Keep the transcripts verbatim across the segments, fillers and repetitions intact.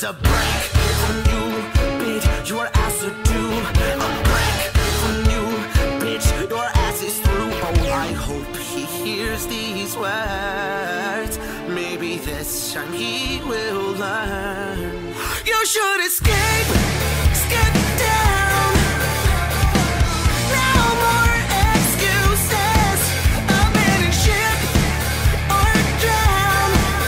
a break from you, bitch, your ass to do. A break from you, bitch, your ass is through. Oh, I hope he hears these words. Maybe this time he will learn. You should escape, skip down. No more excuses. Abandon ship or drown.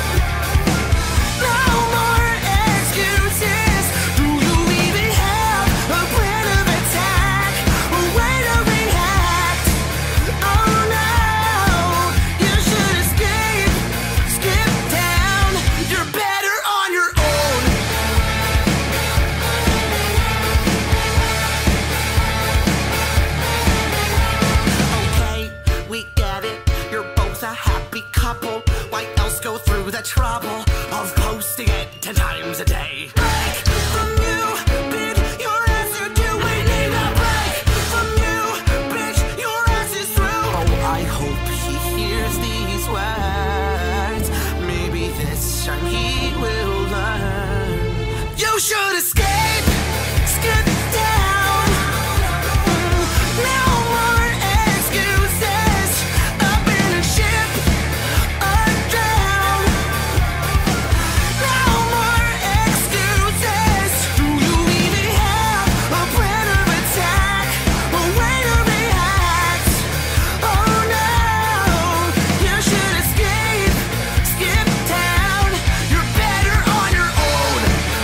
No more excuses. Do you even have a plan of attack? A way to react? Oh no, you should escape, skip down. You're better on your own. Okay, we get it. You're both a happy couple. Why else go through the trouble of posting it ten times a day? Break from you, bitch, your ass is due. We need a break from you, bitch, your ass is through. Oh, I hope he hears these words. Maybe this time he will learn. You should escape, skip down. No more excuses. Abandon ship or drown. No more excuses. Do you even have a plan of attack? A way to react? Oh no, you should escape, skip down. You're better on your own.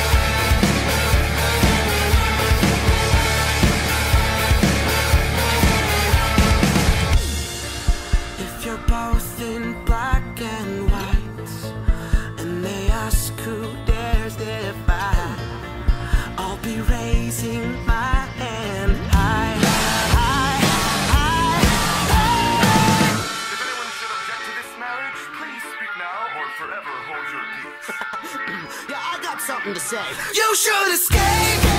If you're both in black and white, and they ask who dares defy, I'll be raising my hand high, high, high, high. If anyone should object to this marriage, please speak now or forever hold your peace. Yeah, I got something to say. You should escape.